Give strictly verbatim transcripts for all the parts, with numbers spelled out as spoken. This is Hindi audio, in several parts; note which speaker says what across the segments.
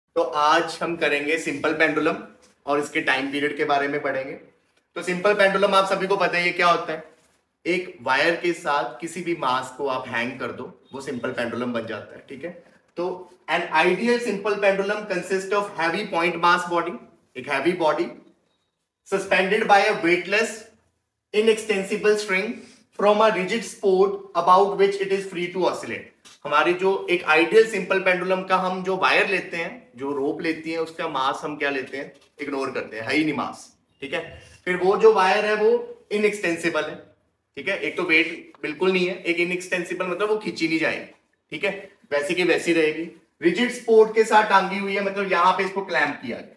Speaker 1: तो आज हम करेंगे सिंपल पेंडुलम और इसके टाइम पीरियड के बारे में पढ़ेंगे। तो सिंपल पेंडुलम आप सभी को पता है ये क्या होता है। एक वायर के साथ किसी भी मास को आप हैंग कर दो, वो सिंपल पेंडुलम बन जाता है। ठीक है, तो an ideal simple pendulum consist of heavy point mass body, एक heavy body suspended by a weightless inextensible string from a rigid support about which it is free to oscillate. हमारी जो एक आइडियल सिंपल पेंडुलम का हम जो वायर लेते हैं, जो रोप लेती है, उसका मास हम क्या लेते हैं, इग्नोर करते हैं, है ही नहीं मास। ठीक है, फिर वो जो वायर है वो इनएक्सटेंसिबल है। ठीक है, एक तो वेट बिल्कुल नहीं है, एक इनएक्सटेंसिबल मतलब वो खींची नहीं जाएगी। ठीक है, वैसी की वैसी रहेगी। रिजिड स्पोर्ट के साथ टांगी हुई है, मतलब यहां पे इसको क्लैंप किया गया।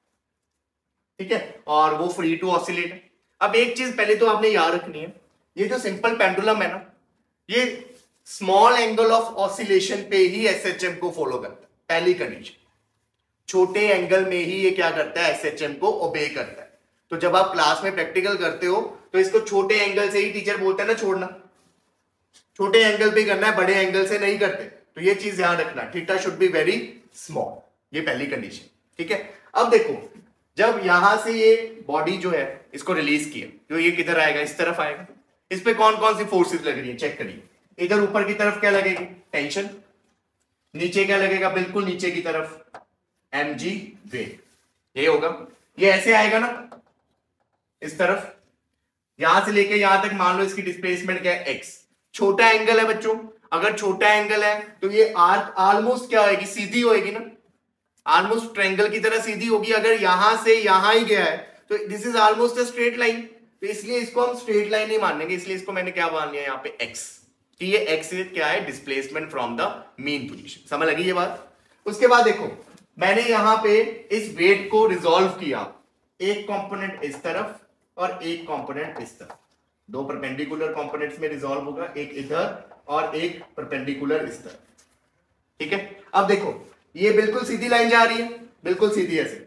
Speaker 1: ठीक है, और वो फ्री टू ऑसिलेट है। अब एक चीज पहले तो आपने याद रखनी है, ये जो सिंपल पेंडुलम है ना, ये स्मॉल एंगल ऑफ ऑसिलेशन पे ही एसएचएम को फॉलो करता है। पहली कंडीशन, छोटे एंगल में ही ये क्या करता है, एसएचएम को ओबे करता है। तो जब आप क्लास में प्रैक्टिकल करते हो तो इसको छोटे एंगल से ही टीचर बोलता है ना छोड़ना, छोटे एंगल पे करना है, बड़े एंगल से नहीं करते। तो ये चीज ध्यान रखना, theta should be very small, ये पहली कंडीशन। ठीक है, अब देखो, जब यहां से ये बॉडी जो है इसको रिलीज किया, तो ये किधर आएगा, इस तरफ आएगा। इस पे कौन कौन सी फोर्सेस लग रही है चेक करिए। इधर ऊपर की तरफ क्या लगेगी, टेंशन। नीचे क्या लगेगा, बिल्कुल नीचे की तरफ एम जी वेट। ये होगा, ये ऐसे आएगा ना इस तरफ, यहां से लेके यहां तक मान लो इसकी डिस्प्लेसमेंट क्या है, एक्स। छोटा एंगल है बच्चों, अगर छोटा एंगल है तो ये आर्क ऑलमोस्ट क्या होगी, सीधी होगी ना, ऑलमोस्ट ट्रायंगल की तरह सीधी होगी। अगर यहां से यहां ही गया है तो this is almost a straight line, तो इसलिए इसको हम स्ट्रेट लाइन नहीं मानेंगे, इसलिए इसको मैंने क्या मान लिया यहाँ पे एक्स, कि ये एक्स क्या है, displacement from the mean position. समझ लगी ये बात। उसके बाद देखो, मैंने यहां पे इस वेट को रिजॉल्व किया, एक कंपोनेंट इस तरफ और एक कंपोनेंट इस तरफ, दो परपेंडिकुलर कंपोनेंट्स में रिजॉल्व होगा, एक इधर और एक परपेंडिकुलर इस तरफ। ठीक है, अब देखो ये बिल्कुल सीधी लाइन जा रही है, बिल्कुल सीधी ऐसे,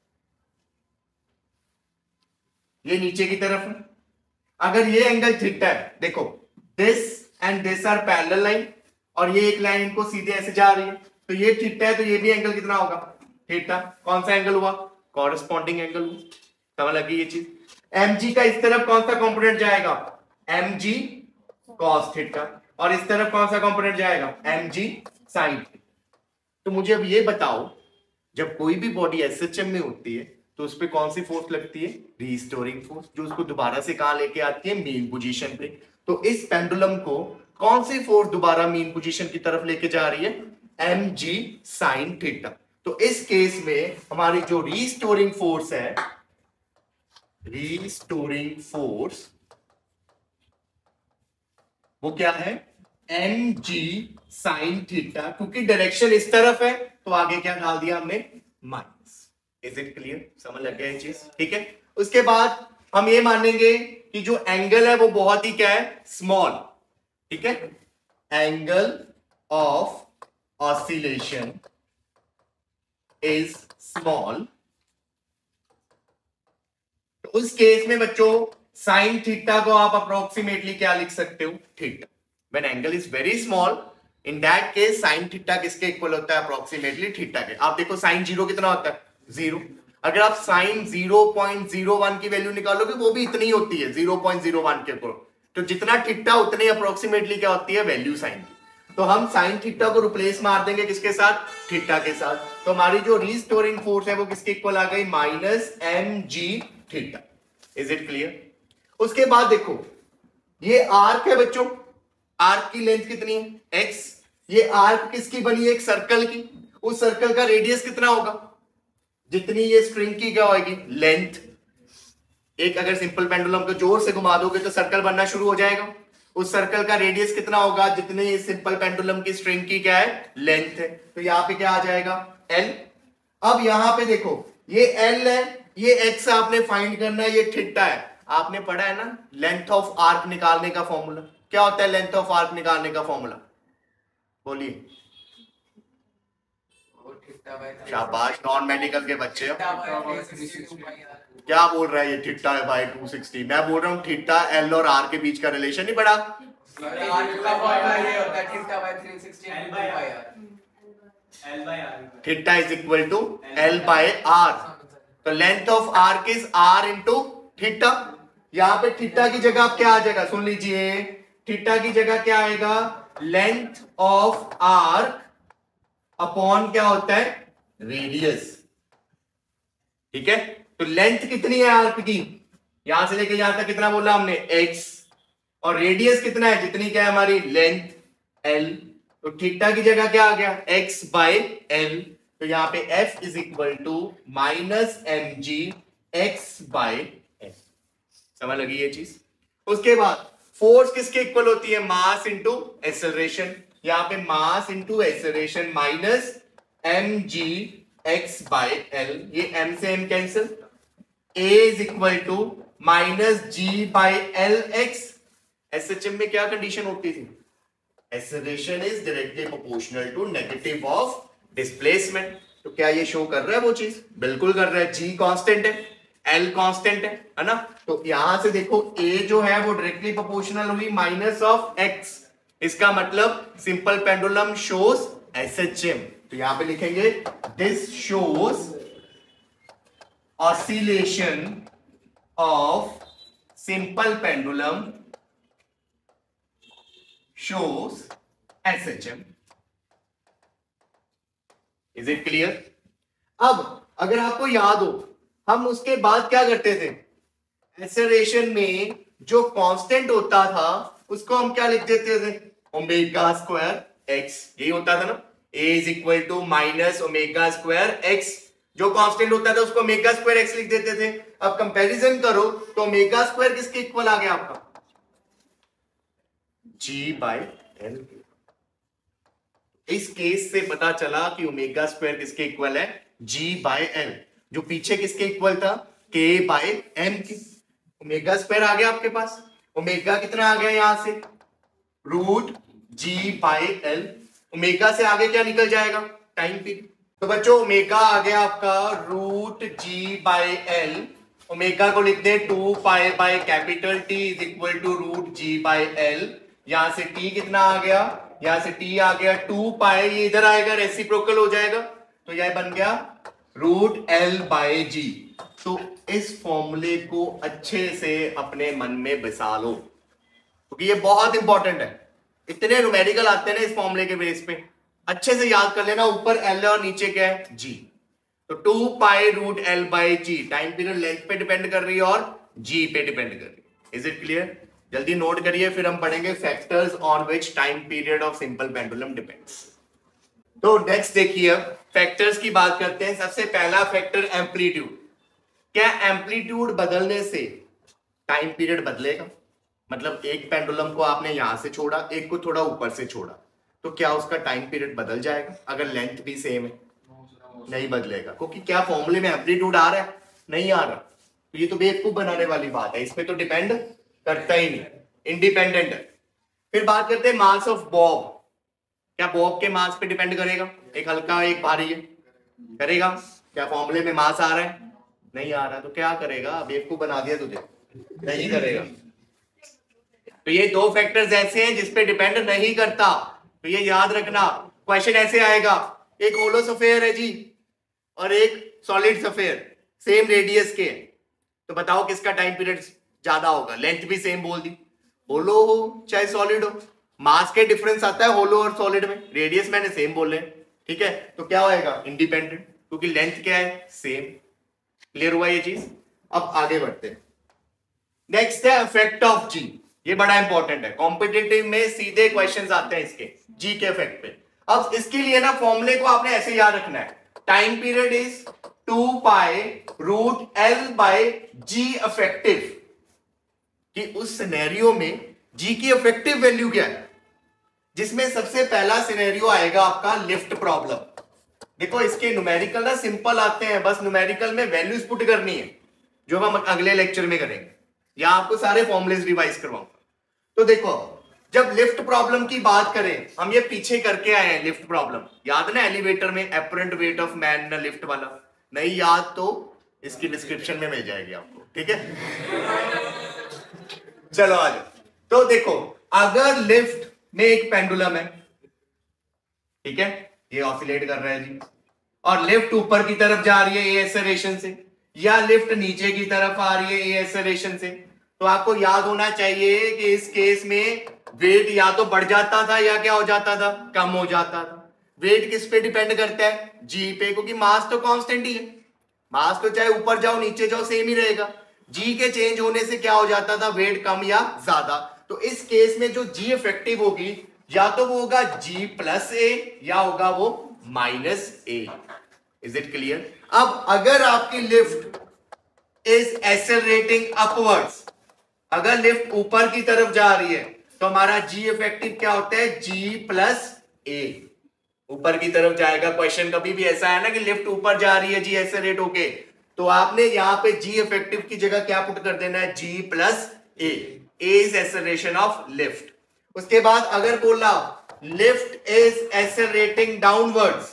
Speaker 1: ये नीचे की तरफ है। अगर ये एंगल थीटा है, देखो this and this are parallel line, और ये एक लाइन इनको सीधे ऐसे जा रही है, तो ये थीटा है, तो ये भी एंगल कितना होगा, थीटा। कौन सा एंगल हुआ, कॉरेस्पॉन्डिंग एंगल हुआ। समझ लगी ये चीज। mg का इस तरफ कौन सा कंपोनेंट जाएगा, mg cos थीटा, और इस तरफ कौन सा कंपोनेंट जाएगा, mg sin थीटा। तो मुझे अब ये बताओ, जब कोई भी बॉडी एसएचएम में होती है तो उस पर कौन सी फोर्स लगती है, रीस्टोरिंग फोर्स, जो उसको दोबारा से कहां लेके आती है, मीन पोजीशन पे। तो इस पेंडुलम को कौन सी फोर्स दोबारा मीन पोजीशन की तरफ लेके जा रही है, mg sin थीटा। तो इस केस में हमारी जो रीस्टोरिंग फोर्स है, रीस्टोरिंग फोर्स वो क्या है, mg sin थीटा। क्योंकि डायरेक्शन इस तरफ है तो आगे क्या डाल दिया हमने, माइनस। इज इट क्लियर, समझ लग गया ये चीज। ठीक है, उसके बाद हम ये मानेंगे कि जो एंगल है वो बहुत ही क्या है, स्मॉल। ठीक है, angle of oscillation is small. तो उस केस में बच्चों साइन थीटा को आप अप्रोक्सीमेटली क्या लिख सकते हो, theta. When angle is very small, in that case sine theta किसके इक्वल होता है, अप्रोक्सीमेटली थीटा के। आप देखो साइन जीरो कितना होता है, जीरो। अगर आप sine zero point zero one की वैल्यू निकालोगे वो भी इतनी होती है, जीरो पॉइंट जीरो वन के ऊपर। तो जितना थीटा उतनी अप्रोक्सीमेटली क्या होती है, वैल्यू साइन की। तो हम साइन थीटा को रिप्लेस मार देंगे किसके साथ, थीटा के साथ। तो हमारी जो रीस्टोरिंग फोर्स है वो किसके इक्वल आ गई, minus m g theta. Is it clear. उसके बाद देखो ये आर्क है बच्चों, आर्क की लेंथ कितनी है, एक्स। ये आर्क किसकी बनी है, एक सर्कल की। उस सर्कल का रेडियस कितना होगा, जितनी ये स्ट्रिंग की क्या होगी, लेंथ। एक अगर सिंपल पेंडुलम को जोर से घुमा दोगे तो सर्कल बनना शुरू हो जाएगा। उस सर्कल का रेडियस कितना होगा, जितने ये सिंपल पेंडुलम की स्ट्रिंग की क्या है, लेंथ है। तो यहां पे क्या आ जाएगा, एल। अब यहां पे देखो ये एल है, ये एक्स आपने फाइंड करना है, ये थीटा है। आपने पढ़ा है ना लेंथ ऑफ आर्क निकालने का फॉर्मूला, क्या होता है लेंथ ऑफ आर्क निकालने का फॉर्मूला, बोलिए। शाबाश, नॉन मेडिकल के बच्चे। क्या बोल रहा है ये, थीटा है बाय टू सिक्सटी। मैं बोल रहा हूँ थीटा एल और आर के बीच का रिलेशन नहीं पढ़ा। Theta is equal to l by are. तो length of arc is r into theta. यहां पे थीटा की जगह आप क्या आ जाएगा, सुन लीजिए, थीटा की जगह क्या आएगा, लेंथ ऑफ आर्क अपॉन क्या होता है, रेडियस। ठीक है, तो लेंथ कितनी है आर्क की, यहां से लेके यहां तक कितना बोला हमने, x, और रेडियस कितना है, जितनी क्या है हमारी लेंथ l। तो थीटा की जगह क्या आ गया, x बाय l। तो यहां पे f is equal to minus m g x by l. समझ लगी ये चीज। उसके बाद फोर्स किसके इक्वल होती है, मास इंटू एक्सेलरेशन। यहां पे mass into acceleration minus m g x by l, ये m से m cancel, a is equal to minus g by l x. SHM में क्या कंडीशन होती थी, acceleration is directly proportional to negative of displacement. तो क्या ये शो कर रहा है वो चीज, बिल्कुल कर रहा है, g कांस्टेंट है, l कांस्टेंट है, है ना। तो यहां से देखो a जो है वो डायरेक्टली प्रोपोर्शनल हुई माइनस ऑफ x, इसका मतलब सिंपल पेंडुलम शोज एसएचएम। तो यहां पे लिखेंगे this shows oscillation of simple pendulum shows SHM. Is it clear. अब अगर आपको याद हो, हम उसके बाद क्या करते थे, एक्सेलरेशन में जो कांस्टेंट होता था उसको हम क्या लिख देते थे, ओमेगा स्क्वायर एक्स। यही होता था ना, a is equal to minus omega square x. जो कांस्टेंट होता था उसको ओमेगा स्क्वायर एक्स लिख देते थे। अब कंपैरिजन करो तो ओमेगा स्क्वायर किसके इक्वल आ गया आपका, g बाय एल। इस केस से पता चला कि ओमेगा स्क्वायर किसके इक्वल है, g बाय एल। जो पीछे किसके इक्वल था, k बाय m के। ओमेगा स्क्वायर आ गया आपके पास, ओमेगा कितना आ गया यहां से, root g by L. Omega से आगे क्या निकल जाएगा, टाइम पीरियड। तो बच्चों ओमेगा आ गया आपका root G by L. Omega को लिख दे two pi by capital T is equal to root G by L. यहां से टी कितना आ गया, यहां से टी आ गया टू पाई, ये इधर आएगा रेसिप्रोकल हो जाएगा, तो यह बन गया रूट एल बाय जी। तो इस फॉर्मूले को अच्छे से अपने मन में बसा लो, क्योंकि ये बहुत इंपॉर्टेंट है। इतने न्यूमेरिकल आते हैं ना इस फॉर्मूले के बेस पे, अच्छे से याद कर लेना। ऊपर एल और नीचे क्या है, जी। तो two pi root L by G, time period length पे डिपेंड कर रही है और जी पे डिपेंड कर रही है। Is it clear. जल्दी नोट करिए, फिर हम पढ़ेंगे factors on which time period of simple pendulum depends. तो नेक्स्ट देखिए, फैक्टर्स की बात करते हैं। सबसे पहला फैक्टर एम्पलीट्यूड। क्या एम्पलीट्यूड बदलने से टाइम पीरियड बदलेगा, मतलब एक पेंडुलम को आपने यहां से छोड़ा, एक को थोड़ा ऊपर से छोड़ा, तो क्या उसका टाइम पीरियड बदल जाएगा अगर लेंथ भी सेम है, नहीं बदलेगा, क्योंकि क्या फॉर्मूले में एम्पलीट्यूड आ रहा है, नहीं आ रहा। तो ये तो बेवकूफ बनाने वाली बात है, इस पे तो डिपेंड करता ही नहीं, इंडिपेंडेंट है। फिर बात करते हैं मास ऑफ बॉब। क्या बॉब के मास पे डिपेंड करेगा, एक हल्का एक भारी है, करेगा। क्या फॉर्मूले में मास आ रहा है, नहीं आ रहा, तो क्या करेगा, बेवकूफ बना दिया तुझे, नहीं करेगा। तो ये दो फैक्टर्स ऐसे हैं जिसपे डिपेंड नहीं करता, तो ये याद रखना। क्वेश्चन ऐसे आएगा, एक होलो सफेयर है जी और एक सॉलिड सफेयर, सेम रेडियस के, तो बताओ किसका टाइम पीरियड ज्यादा होगा। लेंथ भी सेम बोल दी, होलो हो चाहे सॉलिड हो, मास के डिफरेंस आता है होलो और सॉलिड में, रेडियस मैंने सेम बोले, ठीक है। तो क्या होएगा, इंडिपेंडेंट, क्योंकि लेंथ क्या है, सेम। क्लियर हुआ ये चीज। अब आगे बढ़ते हैं। नेक्स्ट है इफेक्ट ऑफ जी। ये बड़ा इंपॉर्टेंट है, कॉम्पिटिटिव में सीधे क्वेश्चंस आते हैं इसके जी के इफेक्ट पे। अब इसके लिए ना फॉर्मूले को आपने ऐसे याद रखना है, time period is two pi root L by G effective, कि उस सिनेरियो में जी की इफेक्टिव वैल्यू क्या है, जिसमें सबसे पहला सिनेरियो आएगा आपका लिफ्ट प्रॉब्लम। देखो इसके न्यूमेरिकल ना सिंपल आते हैं, बस न्यूमेरिकल में वैल्यूज पुट करनी है, जो हम अगले लेक्चर में करेंगे, या आपको सारे फॉर्मुलेस रिवाइज करवाऊंगा। तो देखो जब लिफ्ट प्रॉब्लम की बात करें, हम ये पीछे करके आए हैं लिफ्ट प्रॉब्लम, याद ना एलिवेटर में एपरेंट वेट ऑफ मैन ना लिफ्ट वाला, नहीं याद तो इसकी डिस्क्रिप्शन में मिल जाएगी आपको, ठीक है। चलो आ जाओ। तो देखो अगर लिफ्ट में एक पेंडुलम है, ठीक है, ये ऑसिलेट कर रहा है जी, और लिफ्ट ऊपर की तरफ जा रही है ए एक्सेलरेशन से, या लिफ्ट नीचे की तरफ आ रही है ए एक्सेलरेशन से, तो आपको याद होना चाहिए कि इस केस में वेट या तो बढ़ जाता था या क्या हो जाता था, कम हो जाता था। वेट किस पे डिपेंड करता है, जी पे, क्योंकि मास तो कांस्टेंट ही है, मास तो चाहे ऊपर जाओ नीचे जाओ सेम ही रहेगा। जी के चेंज होने से क्या हो जाता था, वेट कम या ज्यादा। तो इस केस में जो जी इफेक्टिव होगी या तो वो होगा जी प्लस ए या होगा वो minus A. Is it clear? अब अगर आपकी लिफ्ट इज एक्सेलरेटिंग अपवर्ड्स, अगर लिफ्ट ऊपर की तरफ जा रही है तो हमारा जी इफेक्टिव क्या होता है, जी प्लस ए, ऊपर की तरफ जाएगा। क्वेश्चन कभी भी ऐसा है ना कि लिफ्ट ऊपर जा रही है जी एक्सेलरेट होके, तो आपने यहां पे जी इफेक्टिव की जगह क्या पुट कर देना है, G plus A, A is acceleration of lift. उसके बाद अगर बोला लिफ्ट इज एक्सेलरेटिंग डाउनवर्ड्स,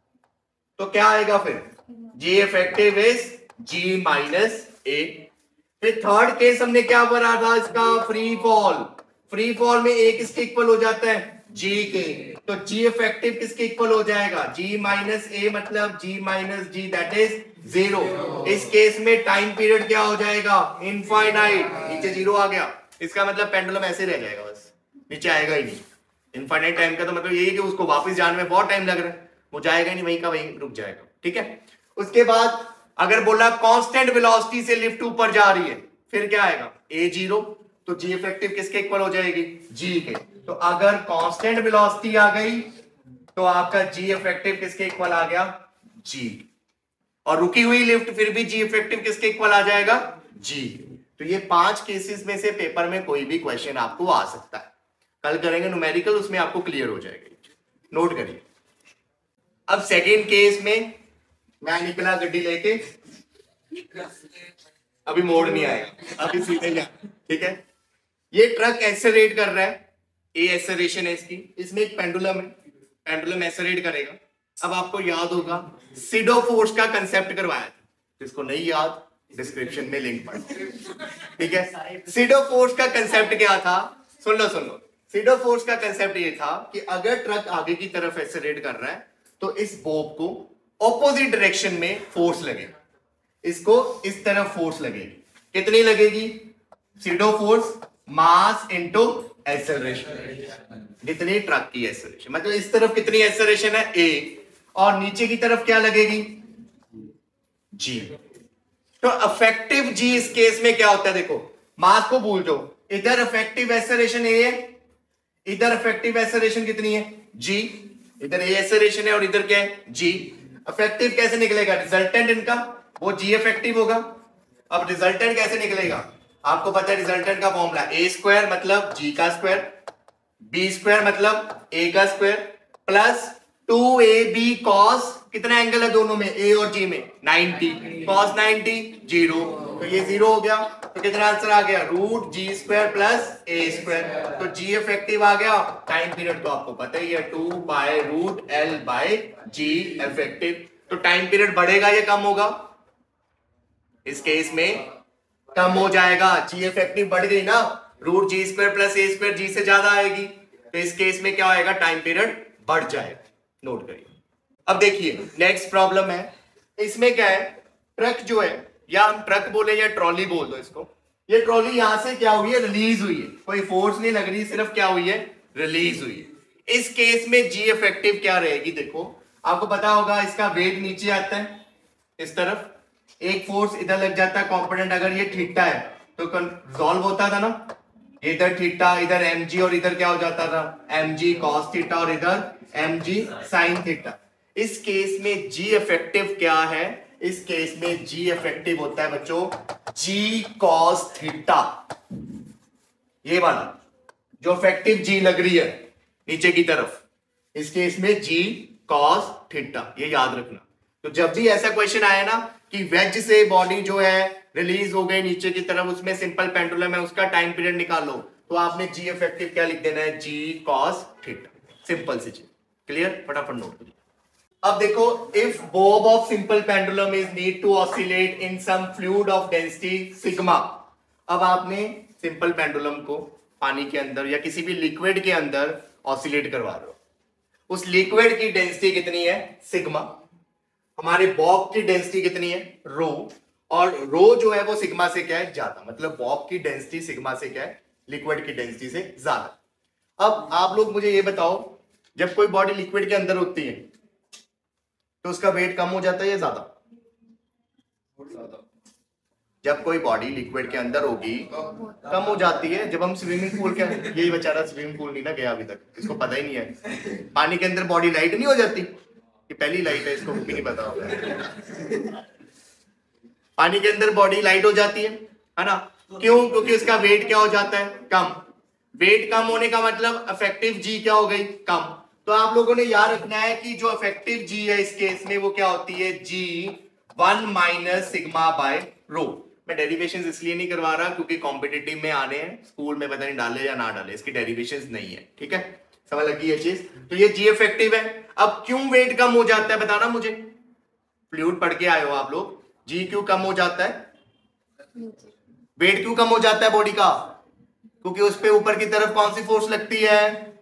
Speaker 1: तो क्या आएगा फिर, G effective is G minus A. फिर थर्ड केस हमने क्या बना था इसका, फ्री फॉल। फ्री फॉल में ए किसके इक्वल हो जाता है, जी के, तो जी इफेक्टिव किसके इक्वल हो जाएगा, जी माइनस ए, मतलब G minus G that is zero. इस केस में टाइम पीरियड क्या हो जाएगा, इनफाइनाइट, नीचे जीरो आ गया, इसका मतलब पेंडुलम ऐसे रह जाएगा, बस नीचे आएगा ही नहीं। इनफाइनाइट टाइम का तो मतलब यही कि उसको वापस जाने में बहुत टाइम लग रहा है, वो जाएगा नहीं, वहीं का वहीं रुक जाएगा। ठीक है, उसके बाद अगर बोला कांस्टेंट वेलोसिटी से लिफ्ट ऊपर जा रही है, फिर क्या आएगा, ए जीरो, तो जी इफेक्टिव किसके इक्वल हो जाएगी, जी के। तो अगर कांस्टेंट वेलोसिटी आ गई तो आपका जी इफेक्टिव किसके इक्वल आ गया, जी, और रुकी हुई लिफ्ट फिर भी जी इफेक्टिव किसके इक्वल आ जाएगा, जी। तो ये पांच केसेस में से पेपर में कोई भी क्वेश्चन आपको आ सकता है। कल करेंगे न्यूमेरिकल, उसमें आपको क्लियर हो जाएगा, नोट करिए। अब सेकेंड केस में मैं निकला गड्डी लेके, अभी मोड़ नहीं आएगा, अभी सीधे जा, ठीक है। ये ट्रक एक्सेलरेट कर रहा है, ए एक्सेलरेशन है इसकी, इसमें एक पेंडुलम है, पेंडुलम एक्सेलरेट करेगा। अब आपको याद होगा सिडो फोर्स का कंसेप्ट करवाया था, जिसको नहीं याद डिस्क्रिप्शन में लिंक पढ़, ठीक है। सिडो फोर्स का कंसेप्ट क्या था, सुन लो सुन लो। सिडो फोर्स का कंसेप्ट ये था कि अगर ट्रक आगे की तरफ एक्सेलरेट कर रहा है तो इस बोब को ऑपोजिट डायरेक्शन में फोर्स लगेगा, इसको इस तरफ फोर्स लगेगी। कितनी लगेगी, pseudo force mass into acceleration, जितनी ट्रक की एक्सेलरेशन, मतलब इस तरफ कितनी एक्सेलरेशन है ए, और नीचे की तरफ क्या लगेगी, जी। तो इफेक्टिव जी इस केस में क्या होता है, देखो मास को भूल जाओ, इधर इफेक्टिव एक्सेलरेशन ए है, इधर इफेक्टिव एक्सेलरेशन कितनी है, जी, इधर ए एक्सेलरेशन है और इधर क्या है, जी। इफेक्टिव कैसे निकलेगा, रिजल्टेंट इनका वो जी इफेक्टिव होगा। अब रिजल्टेंट कैसे निकलेगा, आपको पता है रिजल्टेंट का फॉर्मूला, ए स्क्वायर मतलब जी का स्क्वायर, बी स्क्वायर मतलब ए का square, plus two A B cos, कितना एंगल है दोनों में, ए और जी में, नाइंटी, कॉस नाइंटी जीरो, तो ये जीरो हो गया, तो कितना आंसर आ गया, root G square plus A square. तो जी इफेक्टिव आ गया, टाइम पीरियड तो आपको पता ही है, two by root L by G effective. तो टाइम पीरियड बढ़ेगा या कम होगा, इस केस में कम हो जाएगा, जी इफेक्टिव बढ़ गई ना, root G square plus A square G से ज्यादा आएगी, तो इस केस में क्या आएगा, टाइम पीरियड बढ़ जाएगा। नोट करिए। अब देखिए नेक्स्ट प्रॉब्लम है, इसमें क्या है, ट्रक जो है, या हम ट्रक बोले या ट्रॉली बोल दो इसको, ये ट्रॉली यहां से क्या हुई है, रिलीज हुई है, कोई फोर्स नहीं लग रही, सिर्फ क्या हुई है, रिलीज हुई है। इस केस में जी इफेक्टिव क्या रहेगी, देखो आपको पता होगा इसका वेट नीचे आता है इस तरफ, एक फोर्स इधर लग जाता है कंपोनेंट, अगर ये थीटा है तो सॉल्व होता था ना, इधर थीटा, इधर एम जी, और इधर क्या हो जाता था, एम जी कॉस थीटा, और इधर एम जी साइन थीटा। इस केस में जी इफेक्टिव क्या है, इस केस में जी इफेक्टिव होता है बच्चों जी कॉस थीटा, ये वाला जो इफेक्टिव जी लग रही है नीचे की तरफ, इस केस में जी कॉस थीटा, ये याद रखना। तो जब भी ऐसा क्वेश्चन आया ना कि वेज से बॉडी जो है रिलीज हो गई नीचे की तरफ, उसमें सिंपल पेंडुलम है, उसका टाइम पीरियड निकालो, तो आपने जी इफेक्टिव क्या लिख देना है, जी कॉस थीटा, सिंपल सी चीज। क्लियर, फटाफट नोट करिए। अब देखो, if bob of simple pendulum is need to oscillate in some fluid of density sigma, अब आपने सिंपल पेंडुलम को पानी के अंदर या किसी भी लिक्विड के अंदर ऑसिलेट करवा रहे हो, उस लिक्विड की डेंसिटी कितनी है, सिग्मा। हमारे बॉब की डेंसिटी कितनी है, रो, और रो जो है वो सिग्मा से क्या है, ज्यादा। मतलब बॉब की डेंसिटी सिग्मा से क्या है, लिक्विड की डेंसिटी से ज्यादा। अब आप लोग मुझे ये बताओ, जब कोई बॉडी लिक्विड के अंदर होती है तो उसका वेट कम हो जाता है या ज्यादा? जब कोई बॉडी लिक्विड के अंदर होगी कम हो जाती है। जब हम स्विमिंग पूल के, यही बेचारा स्विमिंग पूल नहीं ना गया अभी तक, इसको पता ही नहीं है पानी के अंदर बॉडी लाइट नहीं हो जाती। ये पहली लाइट है, इसको भी नहीं पता होगा। पानी के अंदर बॉडी लाइट हो जाती है, है ना? क्यों? क्योंकि उसका वेट क्या हो जाता है, कम। वेट कम होने का मतलब इफेक्टिव जी क्या हो गई, कम। तो आप लोगों ने याद रखना है कि जो इफेक्टिव जी है इस केस में वो क्या होती है, G one minus sigma by rho. मैं डेरिवेशंस इसलिए नहीं करवा रहा क्योंकि कॉम्पिटिटिव में आने हैं, स्कूल में पता नहीं डाले या ना डाले, इसकी डेरिवेशंस नहीं है। ठीक है, समझ लगी ये चीज? तो ये जी इफेक्टिव है। अब क्यों वेट कम हो जाता है बताना मुझे, फ्लूइड पढ़ के आए हो आप लोग। जी क्यों कम हो जाता है, वेट क्यों कम हो जाता है बॉडी का? क्योंकि उस पे ऊपर की तरफ कौन सी फोर्स लगती है,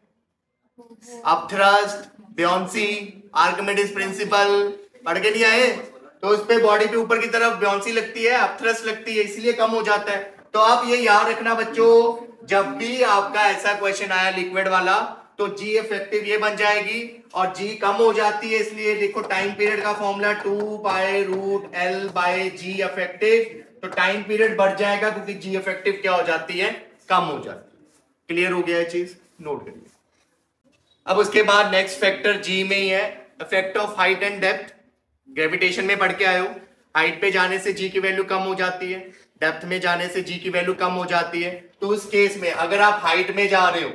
Speaker 1: अपथ्रस्ट, ब्योंसी, आर्किमिडीज प्रिंसिपल पढ़ के नहीं आए? तो उस पे बॉडी पे ऊपर की तरफ ब्योंसी लगती है, अपथ्रस्ट लगती है, इसलिए कम हो जाता है। तो आप ये याद रखना बच्चों, जब भी आपका ऐसा क्वेश्चन आया लिक्विड वाला तो जी इफेक्टिव ये बन जाएगी, और जी कम हो जाती है इसलिए देखो टाइम पीरियड का formula two pi root L by G effective. तो टाइम पीरियड बढ़ जाएगा क्योंकि जी इफेक्टिव क्या हो जाती है, कम हो जाती है। क्लियर हो गया ये चीज, नोट करिए। अब उसके बाद नेक्स्ट फैक्टर जी में ही है, effect of height and depth. Gravitation में पढ़ के आए हो, हाइट पे जाने से जी की वैल्यू कम हो जाती है, डेप्थ में जाने से जी की वैल्यू कम हो जाती है। तो उस केस में अगर आप हाइट में जा रहे हो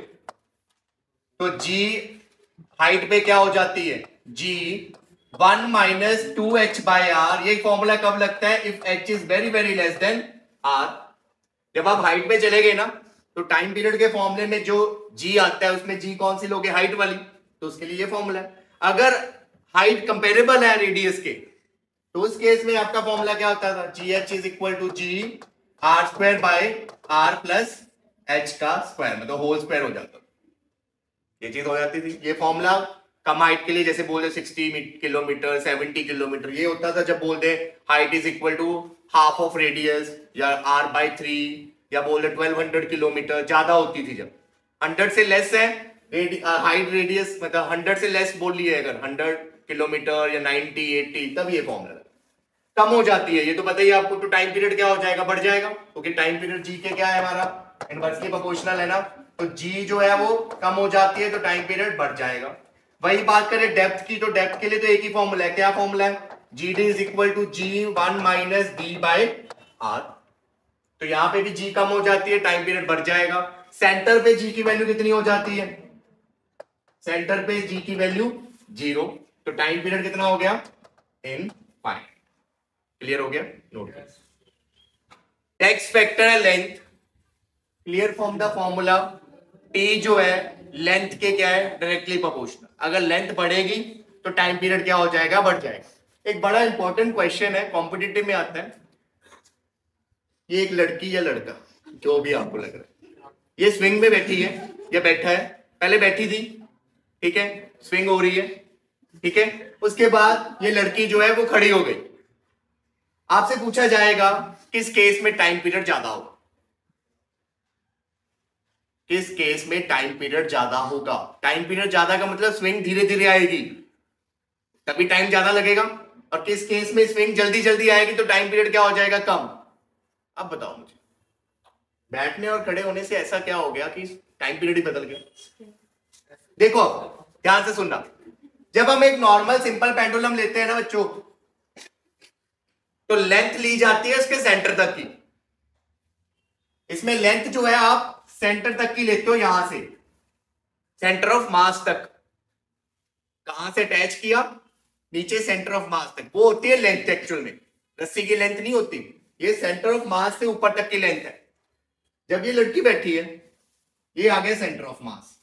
Speaker 1: तो जी हाइट पे क्या हो जाती है, G one minus two H by R. ये फॉर्मूला कब लगता है, if H is very very less than R. जब आप हाइट पे चले गए ना तो टाइम पीरियड के फॉर्मूले में जो जी आता है उसमें जी कौन सी लोगे, हाइट वाली, तो उसके लिए ये फॉर्मूला है। अगर हाइट कंपेरेबल है रेडियस के तो उस केस में आपका फॉर्मूला क्या होता था, G H is equal to G R square by R plus H का स्क्वायर, मतलब होल स्क्वायर हो जाता। ये चीज हो जाती थी। ये फॉर्मूला कम हाइट के लिए जैसे बोल दे सिक्सटी किलोमीटर सेवेंटी किलोमीटर, ये होता था जब बोल दे height is equal to half of radius, या आर बाय थ्री, या बोल दे ट्वेल्व हंड्रेड किलोमीटर, ज्यादा होती थी। जब हंड्रेड से लेस है हाइट रेडियस, मतलब हंड्रेड से लेस बोल लिए अगर हंड्रेड किलोमीटर या नाइनटी एटी, तब ये फॉर्मूला कम हो जाती है। ये तो बताइए आपको, तो टाइम पीरियड क्या हो जाएगा, बढ़ जाएगा, क्योंकि टाइम पीरियड जी के क्या है हमारा, इनवर्सली प्रोपोर्शनल है ना। तो जी जो है वो कम हो जाती है तो टाइम पीरियड बढ़ जाएगा। वही बात करें डेप्थ की, तो डेप्थ के लिए तो एक ही फॉर्मूला है, क्या फॉर्मूला है, G D is equal to G one minus D by are. तो यहां पे भी जी कम हो जाती है, टाइम पीरियड बढ़ जाएगा। सेंटर पे जी की वैल्यू कितनी हो जाती है, सेंटर पे जी की वैल्यू जीरो, तो टाइम पीरियड कितना हो गया, इन फाइव। क्लियर हो गया, नोट कर। टेक्स्ट फैक्टर है length, clear from the formula, T जो है लेंथ के क्या है, डायरेक्टली प्रोपोर्शनल। अगर लेंथ बढ़ेगी तो टाइम पीरियड क्या हो जाएगा, बढ़ जाएगा। एक बड़ा इंपॉर्टेंट क्वेश्चन है, कॉम्पिटिटिव में आता है। ये एक लड़की या लड़का जो भी आपको लग रहा है, ये स्विंग में बैठी है या बैठा है, पहले बैठी थी, ठीक है, स्विंग हो रही है, ठीक है, उसके बाद ये लड़की जो है वो खड़ी हो गई। आपसे पूछा जाएगा किस केस में टाइम पीरियड ज्यादा होगा, किस केस में टाइम पीरियड ज्यादा होगा। टाइम पीरियड ज्यादा का मतलब स्विंग धीरे धीरे आएगी तभी टाइम ज्यादा लगेगा, और किस केस में स्विंग जल्दी जल्दी आएगी तो टाइम पीरियड क्या हो जाएगा, कम। अब बताओ मुझे, बैठने और खड़े होने से ऐसा क्या हो गया कि टाइम पीरियड ही बदल गया। देखो ध्यान से सुनना, जब हम एक नॉर्मल सिंपल पेंडुलम लेते हैं ना बच्चों, तो लेंथ ली जाती है उसके सेंटर तक की। इसमें लेंथ जो है आप सेंटर तक की लेते हो, यहां से सेंटर ऑफ मास तक। कहां से अटैच किया, नीचे सेंटर ऑफ मास तक, वो होती है लेंथ। एक्चुअल में रस्सी की लेंथ नहीं होती, ये सेंटर ऑफ मास से ऊपर तक की लेंथ है। जब ये लड़की बैठी है, ये आ गया सेंटर ऑफ मास,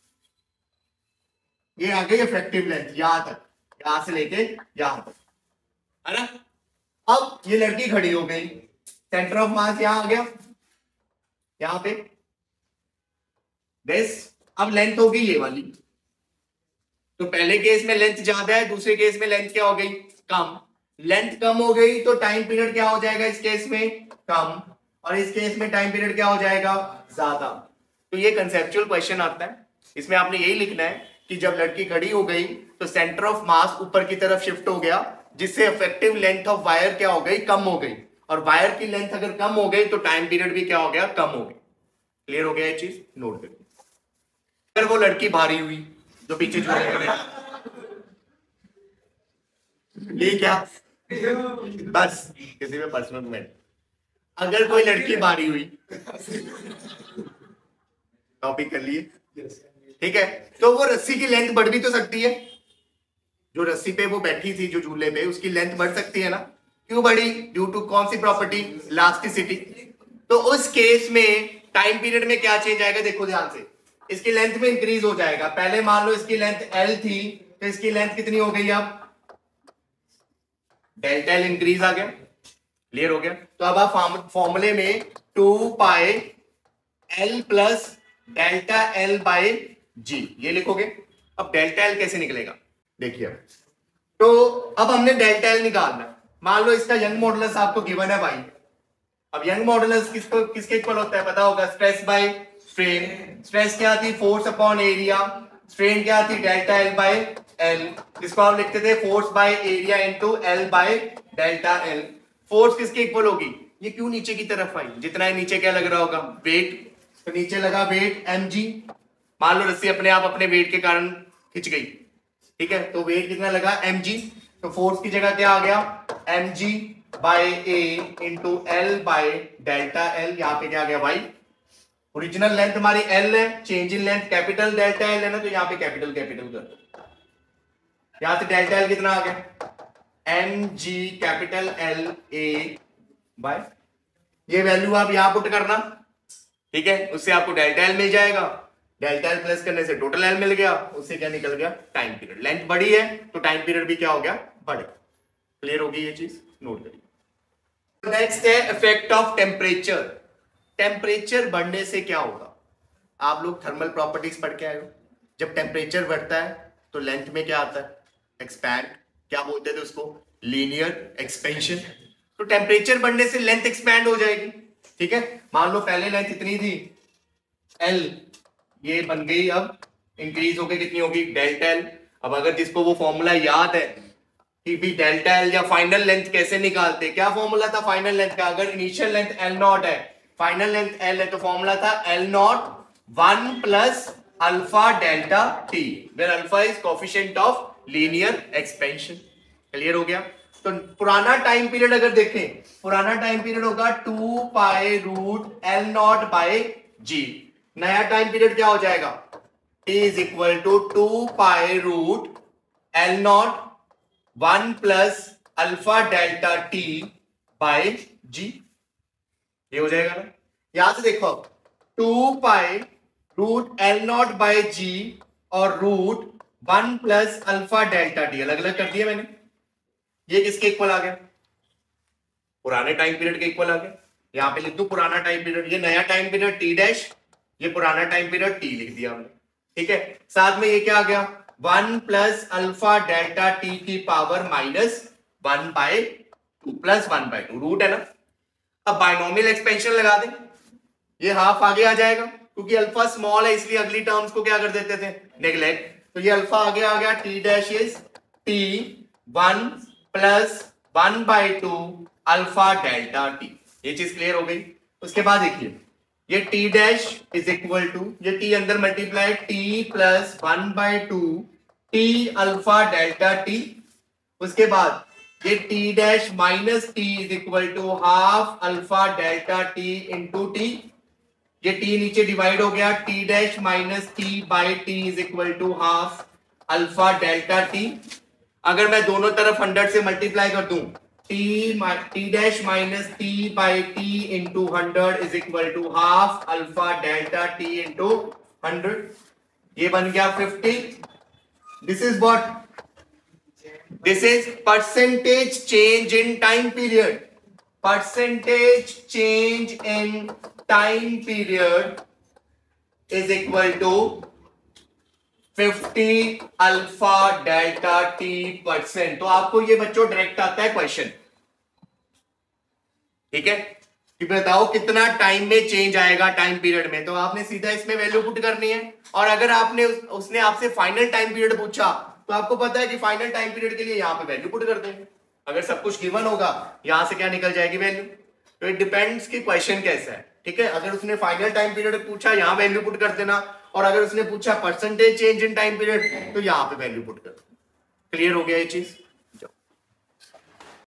Speaker 1: ये आ गई इफेक्टिव लेंथ यहां तक, यहां से लेके यहां तक, है ना। अब ये लड़की खड़ी हो गई, सेंटर ऑफ मास यहां आ गया, यहां पे बेस। अब लेंथ होगी ये वाली, तो पहले केस में लेंथ ज्यादा है, दूसरे केस में लेंथ क्या हो गई, कम। लेंथ कम हो गई तो टाइम पीरियड क्या हो जाएगा इस केस में, कम, और इस केस में टाइम पीरियड क्या हो जाएगा, ज्यादा। तो ये कंसेप्चुअल क्वेश्चन आता है, इसमें आपने यही लिखना है कि जब लड़की खड़ी हो गई तो सेंटर ऑफ मास ऊपर की तरफ शिफ्ट हो गया, जिससे इफेक्टिव लेंथ ऑफ वायर क्या हो गई, कम हो गई, और वायर की लेंथ अगर कम हो गई तो टाइम पीरियड भी क्या हो गया, कम हो गई। क्लियर हो गया ये चीज, नोट करिए। अगर वो लड़की भारी हुई जो पीछे झूले ये क्या, बस किसी में पर्सनल कमेंट, अगर कोई लड़की भारी हुई टॉपिक कर लिए, ठीक है, तो वो रस्सी की लेंथ बढ़ भी तो सकती है, जो रस्सी पे वो बैठी थी जो झूले पे, उसकी लेंथ बढ़ सकती है ना, क्यों बढ़ी, ड्यू टू कौन सी प्रॉपर्टी, इलास्टिसिटी। तो उस केस में टाइम पीरियड में क्या चेंज आएगा, देखो ध्यान से, इसकी लेंथ में इंक्रीज हो जाएगा। पहले मान लो इसकी लेंथ एल थी, तो इसकी लेंथ कितनी हो गई, अब डेल्टा एल इंक्रीज आ गया। क्लियर हो गया। तो अब आप फॉर्मूले में two pi L plus delta L by G ये लिखोगे। अब डेल्टा एल कैसे निकलेगा, देखिए, तो अब हमने डेल्टा एल निकालना है। मान लो इसका यंग मॉडुलस आपको गिवन है भाई। अब यंग मॉडुलस किसको किसके इक्वल होता है पता होगा, स्ट्रेस बाय स्ट्रेन। स्ट्रेस क्या थी, फोर्स अपॉन एरिया। स्ट्रेन क्या थी, डेल्टा एल बाय एल, जिसको आप लिखते थे force by area into L by delta L. Force किसके इक्वल होगी, ये क्यों नीचे की तरफ आई, जितना है नीचे क्या लग रहा होगा, वेट, तो नीचे लगा वेट mg। मान लो रस्सी अपने आप अपने वेट के कारण खिंच गई, ठीक है, तो वेट कितना लगा mg, तो फोर्स की जगह क्या आ गया, mg by A into L by delta L. यहाँ पे क्या आ गया भाई, ओरिजिनल लेंथ हमारी एल है, change in length capital delta L है ना, तो यहाँ पे कैपिटल कैपिटल कर दो। यहां से डेल्टा एल कितना आ गया, M G capital L A by, ये वैल्यू आप यहां पुट करना, ठीक है, उससे आपको डेल्टा एल मिल जाएगा। डेल्टा एल प्लस करने से टोटल एल मिल गया, उससे क्या निकल गया, टाइम पीरियड। लेंथ बढ़ी है तो टाइम पीरियड भी क्या हो गया, बढ़ गया। क्लियर होगी ये चीज, नोट करिए। नेक्स्ट है इफेक्ट ऑफ टेम्परेचर। टेम्परेचर बढ़ने से क्या होगा, आप लोग थर्मल प्रॉपर्टीज पढ़ के आए हो। जब टेम्परेचर बढ़ता है तो लेंथ में क्या आता है, एक्सपैंड, क्या बोलते थे उसको, लीनियर एक्सपेंशन। तो टेम्परेचर बढ़ने से लेंथ एक्सपैंड हो जाएगी, ठीक है। मान लो पहले लेंथ इतनी थी एल, ये बन गई अब इंक्रीज होकर कितनी होगी, डेल्टा एल। अब अगर जिसको वो फॉर्मूला याद है कि भी डेल्टा एल या फाइनल लेंथ कैसे निकालते, क्या फॉर्मूला था फाइनल लेंथ का, अगर इनिशियल लेंथ एल नॉट है, फाइनल लेंथ एल है, तो फॉर्मूला था L not one plus alpha delta T, where alpha is coefficient of linear expansion. Clear हो गया। तो पुराना टाइम पीरियड अगर देखें, पुराना टाइम पीरियड होगा two pi root L not by G. नया टाइम पीरियड क्या हो जाएगा, t is equal to two pi root L not one plus alpha delta T by G. ये हो जाएगा ना, यहां से देखो, two pi root L not by G और root one plus alpha delta T अलग अलग कर दिया मैंने। ये किसके इक्वल आ गया, पुराने टाइम पीरियड के इक्वल आ गया। यहां पे लिख दो पुराना टाइम पीरियड, ये नया टाइम पीरियड टी डैश, ये पुराना टाइम पीरियड टी लिख दिया हमने, ठीक है। साथ में ये क्या आ गया, one plus alpha delta T की power minus one by two plus one by two, root है ना। अब बाइनोमियल एक्सपेंशन लगा दें, ये हाफ आगे आ जाएगा, क्योंकि अल्फा स्मॉल है इसलिए अगली टर्म्स को क्या कर देते थे, नेग्लेक्ट। तो ये अल्फा आगे आ गया, T dash is T one plus one by two alpha delta T. ये चीज क्लियर हो गई। उसके बाद देखिए, ये T dash is equal to, ये टी अंदर multiply T plus one by two T alpha delta T. उसके बाद ये T dash minus T is equal to half alpha delta T into T. ये टी नीचे डिवाइड हो गया, T dash minus T by T is equal to half alpha delta T. अगर मैं दोनों तरफ हंड्रेड से मल्टीप्लाई कर दूं, T T dash minus T by T into hundred is equal to half alpha delta T into hundred, ये बन गया fifty. This is what, this is percentage change in time period. Percentage change in time period is equal to fifty alpha delta T percent. तो आपको ये बच्चों डायरेक्ट आता है क्वेश्चन, ठीक है, कि बताओ कितना टाइम में चेंज आएगा टाइम पीरियड में। तो आपने सीधा इसमें वैल्यू पुट करनी है। और अगर आपने उस, उसने आपसे फाइनल टाइम पीरियड पूछा तो आपको पता है कि फाइनल टाइम पीरियड के लिए यहां पे वैल्यू पुट कर देंगे। अगर सब कुछ गिवन होगा यहां से क्या निकल जाएगी वैल्यू। तो इट डिपेंड्स कि क्वेश्चन कैसा है, ठीक है। अगर उसने फाइनल टाइम पीरियड पूछा यहां वैल्यू पुट कर देना, और अगर उसने पूछा percentage change in time period तो यहां पे वैल्यू पुट कर देना। क्लियर हो गया ये चीज।